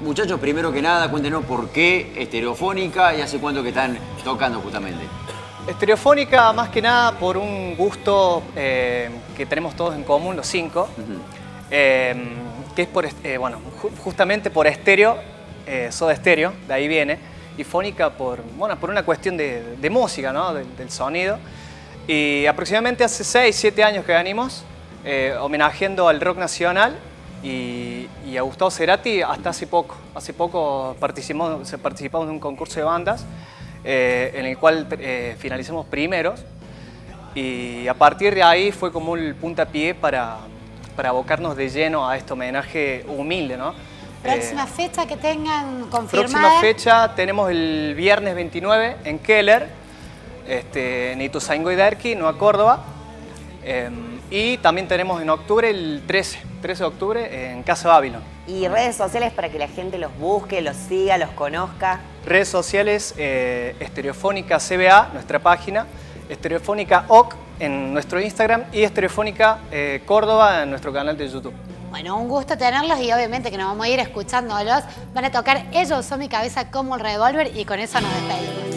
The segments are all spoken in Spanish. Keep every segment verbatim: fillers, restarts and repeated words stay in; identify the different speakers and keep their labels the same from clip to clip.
Speaker 1: muchachos, primero que nada, cuéntenos por qué Estereofónica y hace cuánto que están tocando justamente.
Speaker 2: Estereofónica, más que nada, por un gusto eh, que tenemos todos en común, los cinco, uh-huh. eh, que es por, eh, bueno, ju justamente por estéreo, eh, Soda Stereo, de ahí viene, y fónica por, bueno, por una cuestión de, de música, ¿no? del, del sonido. Y aproximadamente hace seis, siete años que venimos, eh, homenajeando al rock nacional y, y a Gustavo Cerati hasta hace poco. Hace poco participamos, participamos de un concurso de bandas eh, en el cual eh, finalizamos primeros, y a partir de ahí fue como el puntapié para, para abocarnos de lleno a este homenaje humilde, ¿no?
Speaker 3: ¿Próxima eh, fecha que tengan confirmada?
Speaker 2: Próxima fecha tenemos el viernes veintinueve en Keller, este, en Ituzaingó y Derqui, Nueva Córdoba. Eh, y también tenemos en octubre, el trece de octubre, en Casa Babylon.
Speaker 4: ¿Y redes sociales para que la gente los busque, los siga, los conozca?
Speaker 2: Redes sociales, eh, Estereofónica C B A, nuestra página, Estereofónica O C en nuestro Instagram y Estereofónica eh, Córdoba en nuestro canal de YouTube.
Speaker 3: Bueno, un gusto tenerlos y obviamente que nos vamos a ir escuchándolos. Van a tocar Ellos Son Mi Cabeza como el revólver y con eso nos despedimos.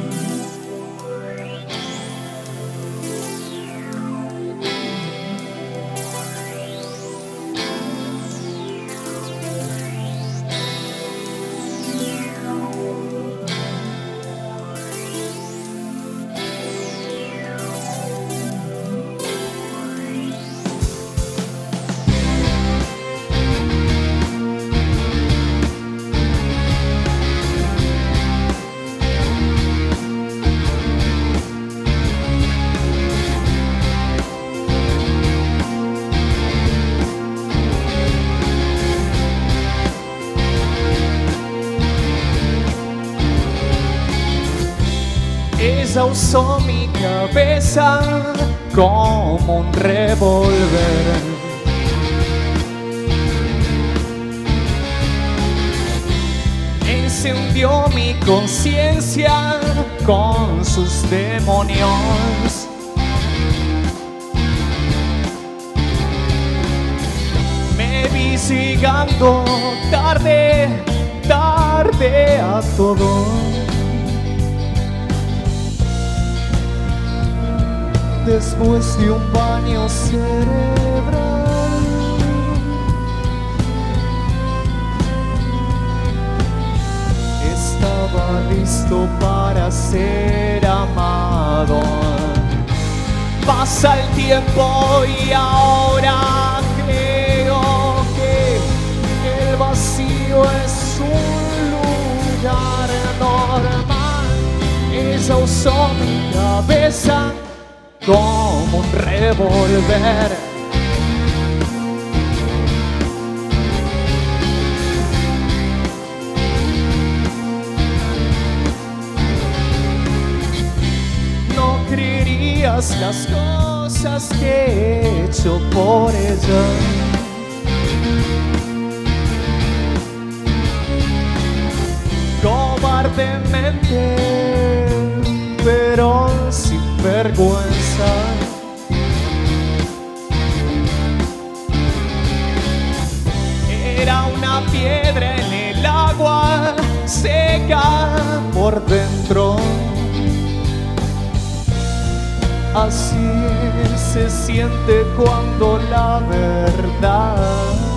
Speaker 5: Ella usó mi cabeza como un revólver. Encendió mi conciencia con sus demonios. Me vi llegando tarde, tarde a todo. Después de un baño cerebral, estaba listo para ser amado. Pasa el tiempo y ahora creo que el vacío es un lugar normal. Ella usó mi cabeza como un revólver. No creerías las cosas que he hecho por ella. Cobardemente, pero sin vergüenza. Era una piedra en el agua, seca por dentro. Así se siente cuando la verdad